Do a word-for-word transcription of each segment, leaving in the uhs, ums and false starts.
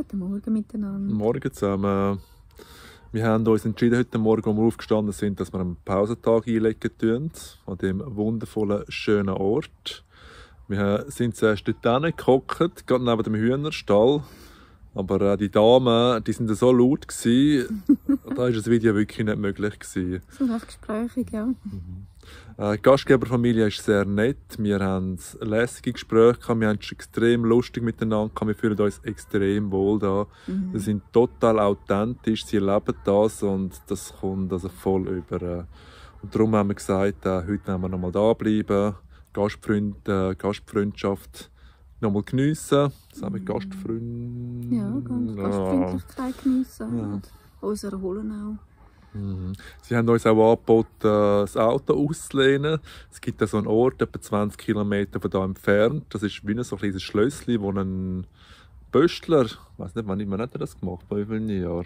Guten Morgen miteinander. Morgen zusammen. Wir haben uns entschieden, heute Morgen, als wir aufgestanden sind, dass wir einen Pausentag einlegen tun, an diesem wundervollen, schönen Ort. Wir sind zuerst dort hingehockt, gerade neben dem Hühnerstall. Aber äh, die Damen, die sind so laut gewesen, da war das Video wirklich nicht möglich gewesen. So recht gesprächig, ja. Mhm. Äh, die Gastgeberfamilie ist sehr nett. Wir haben lässige Gespräche gehabt. Wir haben es extrem lustig miteinander gehabt. Wir fühlen uns extrem wohl da. Mhm. Sie sind total authentisch. Sie leben das und das kommt also voll über. Und darum haben wir gesagt, äh, heute wollen wir noch mal da bleiben. Gastfreund, äh, Gastfreundschaft noch mal geniessen. Das haben wir Gastfreund. Ja, ganz Gastfreundlichkeit geniessen Ja. und uns erholen auch. Mhm. Sie haben uns auch angeboten, das Auto auszulehnen. Es gibt da so einen Ort, etwa zwanzig Kilometer von hier entfernt. Das ist wie ein so kleines Schlösschen, wo ein Pöstler, ich weiß nicht, wann wann hat er das gemacht, bei wie vielen Jahren?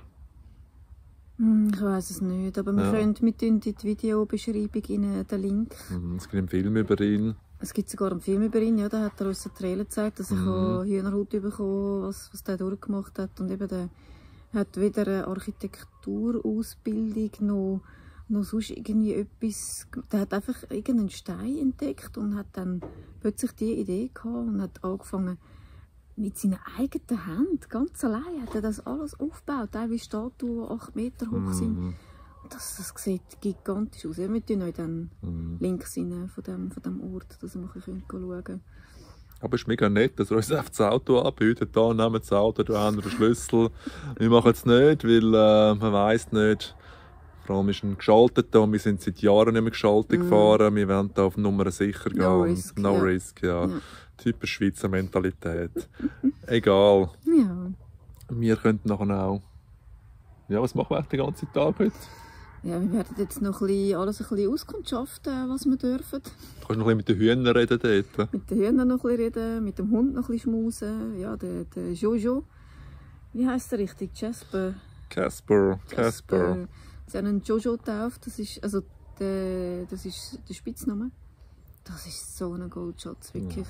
Hm, Ich weiss es nicht, aber wir Ja. können mit in die Videobeschreibung in den Link. Mhm. Es gibt einen Film über ihn. Es gibt sogar einen Film über ihn, ja, da hat er uns einen Trailer gezeigt, dass ich Mhm. mhm. Hühnerhaut bekommen, was, was der durchgemacht hat. Und eben der hat weder eine Architekturausbildung noch, noch sonst irgendwie etwas. Der hat einfach irgendeinen Stein entdeckt und hat dann plötzlich die Idee gehabt und hat angefangen mit seinen eigenen Händen, ganz allein, hat er das alles aufgebaut. Teilweise Statuen, acht Meter hoch sind. Mhm. Das, das sieht gigantisch aus. Ja, wir tun euch dann Mhm. Links rein von dem, von dem Ort, dass ihr mal schauen könnt. Aber es ist mega nett, dass er uns einfach das Auto anbietet. Da nehmen wir das Auto, da haben wir den Schlüssel. Wir machen es nicht, weil äh, man weiss nicht. Vor allem ist ein geschaltet und wir sind seit Jahren nicht mehr geschaltet Mhm. gefahren. Wir wollen da auf Nummer sicher gehen. No und risk, no ja. risk, ja. Ja. Typisch Schweizer Mentalität. Egal. Ja. Wir könnten nachher auch. Ja, was machen wir eigentlich den ganzen Tag heute? ja, wir werden jetzt noch ein bisschen, alles ein bisschen auskundschaften, was wir dürfen. Du kannst noch ein bisschen mit den Hühnern reden dort. Mit den Hühnern noch ein bisschen reden, mit dem Hund noch ein bisschen schmusen. Ja, der, der Jojo. Wie heisst der richtig? Jasper. Casper, Casper. Sie haben einen Jojo getauft. Das ist, also der, das ist der Spitzname. Das ist so ein Goldschatz, wirklich.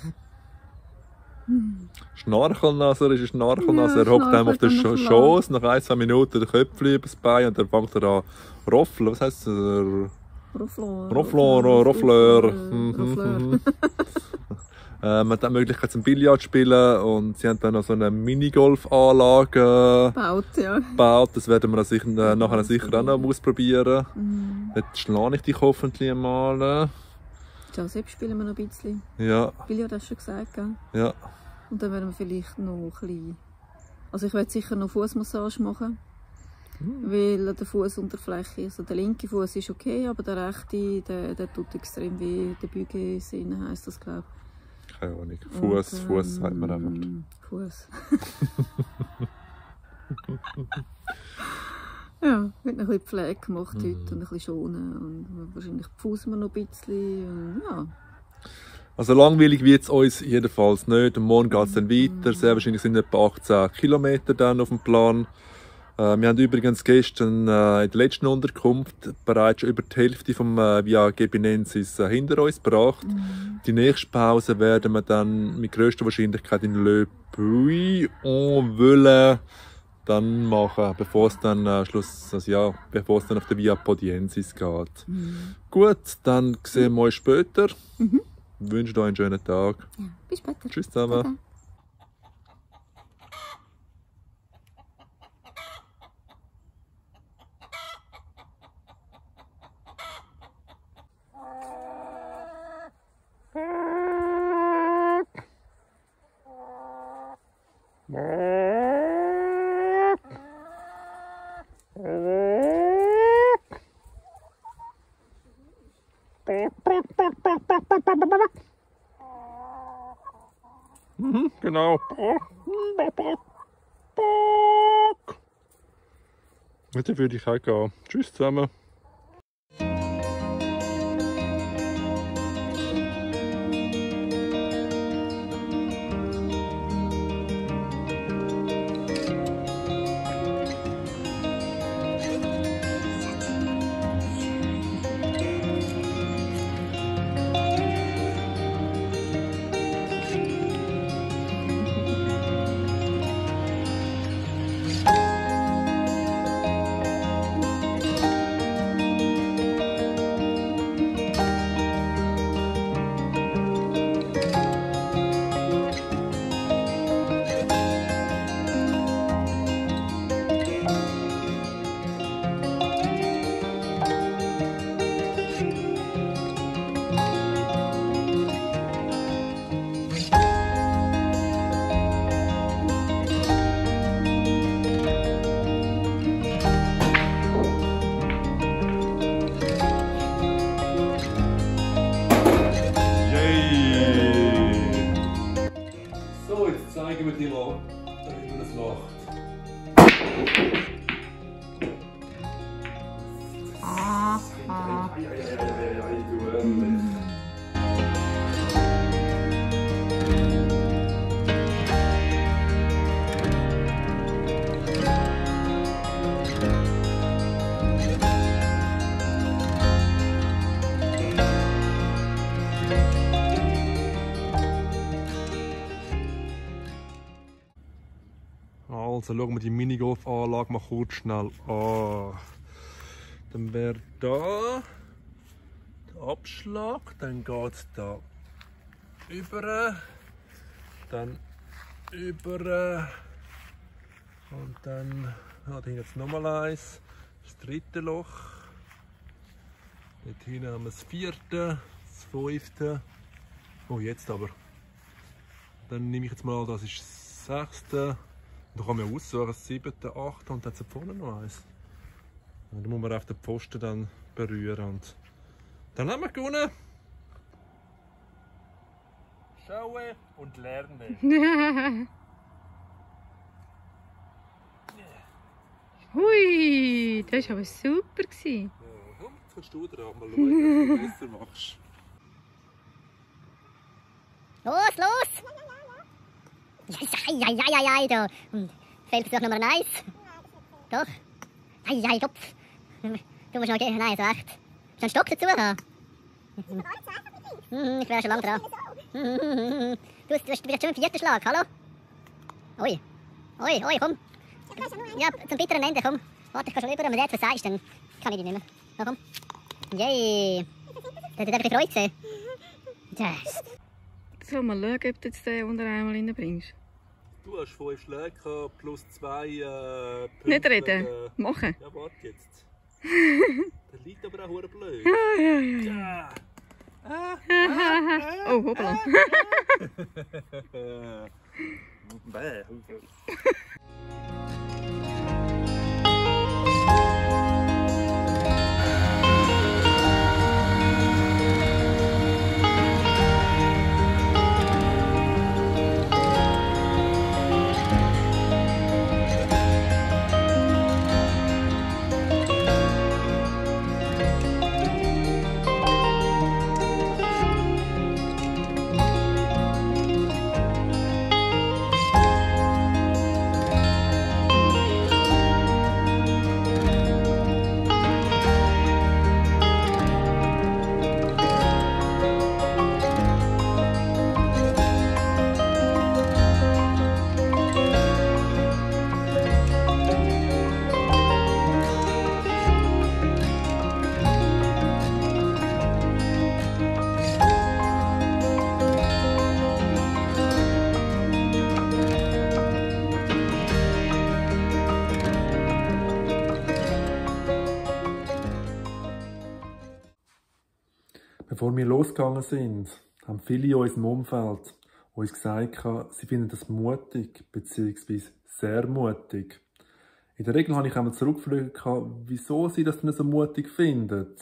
Schnarchelnaser ist ein Schnarchelnaser. Ja, Er hockt einem auf den schnarchelt Sch- er Schoß, nach ein, zwei Minuten den Köpfchen übers Bein und dann fängt er an roffeln. Was heisst das? Roffleur. Roffleur, Roffleur. Roffleur. Mhm. Äh, man hat die Möglichkeit zum Billard zu spielen und sie haben dann noch so eine Minigolf-Anlage Baut, ja. gebaut. Das werden wir sicher, äh, nachher sicher auch noch ausprobieren. Mhm. Jetzt schlage ich dich hoffentlich einmal. Ja, selbst spielen wir noch ein bisschen. Ja, Billard hast du schon gesagt, gell? ja. Und dann werden wir vielleicht noch ein bisschen... Also ich werde sicher noch Fußmassage machen. Mhm. Weil an der Fußunterfläche, also der linke Fuß ist okay, aber der rechte, der, der tut extrem weh. Der Bügelsehne heisst das, glaube ich. Keine Ahnung. Fuß, Und, Fuß sagt man einfach. ähm, Fuß. Ja, wird noch ein bisschen Pflege gemacht heute Mhm. und ein bisschen schonen. Und wahrscheinlich pfusen wir noch ein bisschen. Und ja. Also langweilig wird es uns jedenfalls nicht. Und morgen geht es dann weiter. Sehr wahrscheinlich sind etwa achtzehn Kilometer dann auf dem Plan. Äh, wir haben übrigens gestern äh, in der letzten Unterkunft bereits schon über die Hälfte vom äh, Via Gebinensis äh, hinter uns gebracht. Mhm. Die nächste Pause werden wir dann mit grösster Wahrscheinlichkeit in Le Puy-en-Velay dann machen, bevor es dann äh, Schluss, also ja, bevor es dann auf der Via Podiensis geht. Mhm. Gut, dann sehen wir uns später. Mhm. Ich wünsche euch einen schönen Tag. Ja, bis später. Tschüss zusammen. Tada. Mhm, genau. Heute würde ich auch gehen. Tschüss zusammen. zeigen wir dir mal, wie man das macht. Ah, ah. Ei, ei, ei, ei, ei, du ehrlich. Also schauen wir die Minigolf-Anlage mal kurz schnell an. Dann wäre da der Abschlag, dann geht es da über, dann über und dann ja, da jetzt nochmal eins, das dritte Loch. Dort hinten haben wir das vierte, das fünfte. Oh, jetzt aber. Dann nehme ich jetzt mal an, das ist das sechste. Da kann man aussuchen, das siebte, achte und dann hat es vorne noch eins. Da muss man auf den Pfosten dann berühren. Und dann haben wir gewonnen. Schaue und lerne. Hui, das war aber super. Ja, komm, jetzt kannst du dran mal schauen, wie du besser machst. Los, los! Ja, ja, ja, ja, ja, ja, da. Fehlversuch Nummer eins. Doch. Ei, ei, Kopf. Du musst noch gehen. Nein, so echt. Hast du einen Stock dazu haben? Mhm, ich wäre schon lange dran. Mhm, du, du bist schon im vierten Schlag, hallo? Ui. Ui, ui, komm. Ja, zum bitteren Ende, komm. Warte, ich kann schon über, wenn du jetzt sagst, dann kann ich dich nicht mehr. Na komm. Yay. Da hat er dich gefreut gesehen. Yes. So, mal schauen, ob du jetzt den unter einmal reinbringst. Du hast fünf Schläge gehabt, plus zwei äh, Punkte. Nicht reden, äh, machen. Ja, warte jetzt. Der liegt aber auch hure blöd. Ja, ja, ja. Ja. Ah, Ah, oh, hoppla. Bäh. Bevor wir losgegangen sind, haben viele in unserem Umfeld uns gesagt, sie finden das mutig bzw. sehr mutig. In der Regel habe ich einmal zurückgefragt, wieso sie das denn so mutig finden.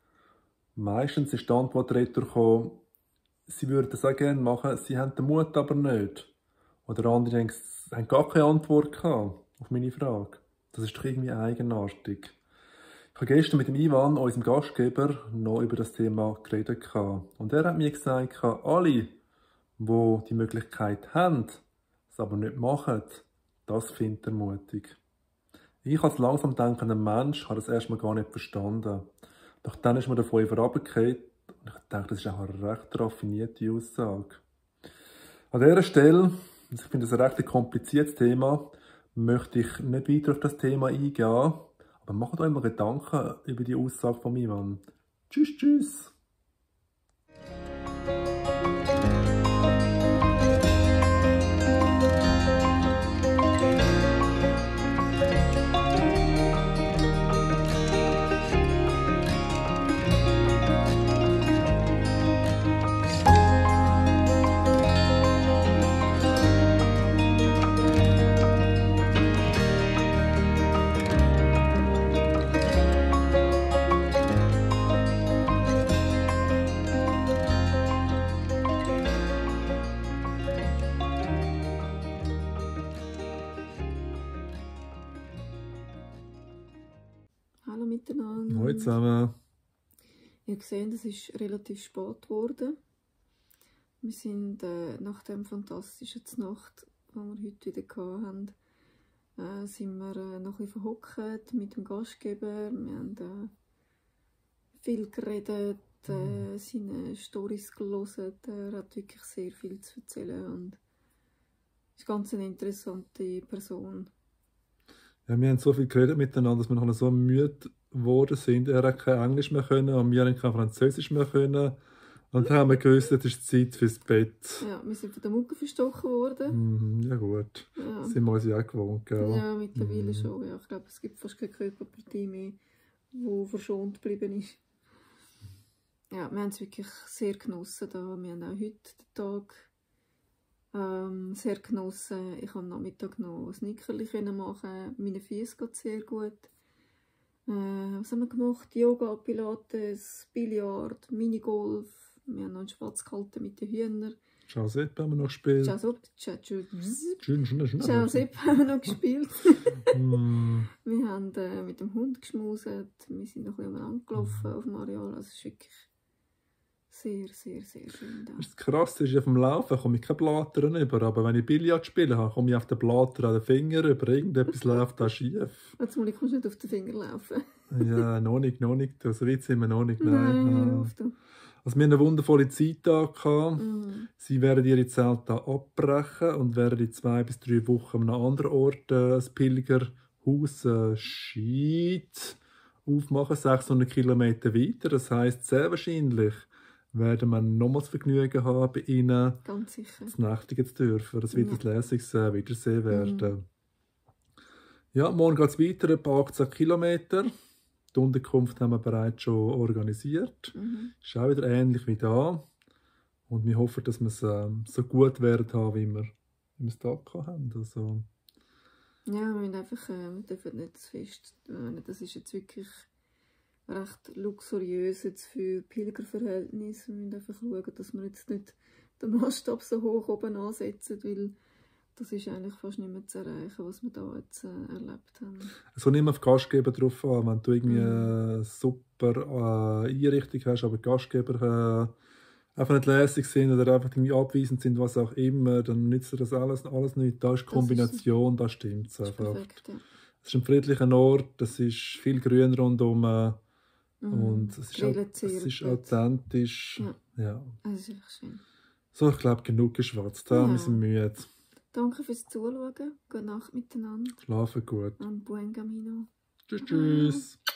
Meistens ist die Antwort retour, sie würden das auch gerne machen, sie haben den Mut aber nicht. Oder andere haben gar keine Antwort gehabt auf meine Frage. Das ist doch irgendwie eigenartig. Ich habe gestern mit dem Ivan, unserem Gastgeber, noch über das Thema geredet. Und er hat mir gesagt, alle, die die Möglichkeit haben, es aber nicht machen, das findet er mutig. Ich als langsam denkender Mensch habe das erstmal gar nicht verstanden. Doch dann ist mir davon herabgefallen und ich denke, das ist auch eine recht raffinierte Aussage. An dieser Stelle, ich finde das ein recht kompliziertes Thema, möchte ich nicht weiter auf das Thema eingehen. Aber macht euch mal Gedanken über die Aussage von Ivan. Tschüss, tschüss! Hallo zusammen. Ihr habt gesehen, es ist relativ spät geworden. Wir sind äh, nach dem fantastischen Nacht, die wir heute wieder hatten, äh, sind wir äh, noch ein bisschen verhockt mit dem Gastgeber. Wir haben äh, viel geredet, äh, seine Storys gelesen. Er hat wirklich sehr viel zu erzählen und ist ganz eine interessante Person. Ja, wir haben so viel geredet miteinander, dass wir noch so müde geworden sind. Er hat kein Englisch mehr können und wir haben kein Französisch mehr können. Und dann haben wir gewusst, es ist Zeit fürs Bett. Ja, wir sind von der Mucke verstochen worden. Mhm, ja gut, Ja. das sind wir uns ja auch gewohnt, gell? Ja, mittlerweile Mhm. schon. Ja, ich glaube, es gibt fast keine Körperpartie mehr, die verschont geblieben ist. Ja, wir haben es wirklich sehr genossen da. Wir haben auch heute den Tag ähm, sehr genossen. Ich konnte am Nachmittag noch ein Nickerli machen. Meine Füße geht sehr gut. Äh, was haben wir gemacht? Yoga, Pilates, Billard, Minigolf. Wir haben noch einen Schwarz gehalten mit den Hühnern. Ciao Sepp haben wir noch gespielt. Ciao Sepp, ciao, ciao, Schön, schön, schön. ciao Sepp haben wir noch gespielt. Mhm. Wir haben äh, mit dem Hund geschmuset. Wir sind noch ein bisschen umeinander gelaufen auf dem Areal. Also es ist wirklich sehr, sehr, sehr schön da. Das Krasse ist, auf dem Laufen komme ich keine Blätter über, aber wenn ich Billard spiele, komme ich auf den Blätter an den Finger über. Irgendetwas läuft da schief. Jetzt muss ich nicht auf den Finger laufen. Ja, noch nicht, noch nicht. So weit sind wir noch nicht. Nein, Nein. hör auf, du. Also wir hatten eine wundervolle Zeit da gehabt. Mhm. Sie werden ihre Zelte abbrechen und werden in zwei bis drei Wochen an einem anderen Ort äh, ein Pilgerhaus äh, Scheid aufmachen, sechshundert Kilometer weiter. Das heisst, sehr wahrscheinlich werden wir nochmals Vergnügen haben, bei ihnen Ganz sicher. zu nächtigen zu dürfen. Das wird Ja. ein lässiges äh, Wiedersehen werden. Mhm. Ja, morgen geht es weiter, etwa achtzehn Kilometer. Die Unterkunft haben wir bereits schon organisiert. Mhm. Ist auch wieder ähnlich wie da. Und wir hoffen, dass wir es ähm, so gut werden haben, wie wir, wie wir es da gehabt haben. Also, Ja, wir müssen einfach äh, wir dürfen nicht zu fest. äh, Das ist jetzt wirklich recht luxuriös jetzt für Pilgerverhältnisse. Wir müssen einfach schauen, dass wir jetzt nicht den Maßstab so hoch oben ansetzen, weil das ist eigentlich fast nicht mehr zu erreichen, was wir da jetzt äh, erlebt haben. es kommt immer auf die Gastgeber drauf an. Wenn du irgendwie Mhm. eine super äh, Einrichtung hast, aber die Gastgeber äh, einfach nicht lässig sind oder einfach irgendwie abweisend sind, was auch immer, dann nützt dir das alles, alles nicht. Da ist die Das Kombination, da stimmt es Das ist einfach. perfekt, ja. Es ist ein friedlicher Ort, es ist viel Grün rundherum äh, Mhm. und es ist, au- Grillen, es ist Zierplätze. authentisch. Ja. Ja. Das ist echt schön. So, ich glaube, genug geschwatzt. Ja. Ja. Wir sind müde. Danke fürs Zuschauen. Gute Nacht miteinander. Schlafen gut. Und Buen Camino. Tschüss, tschüss.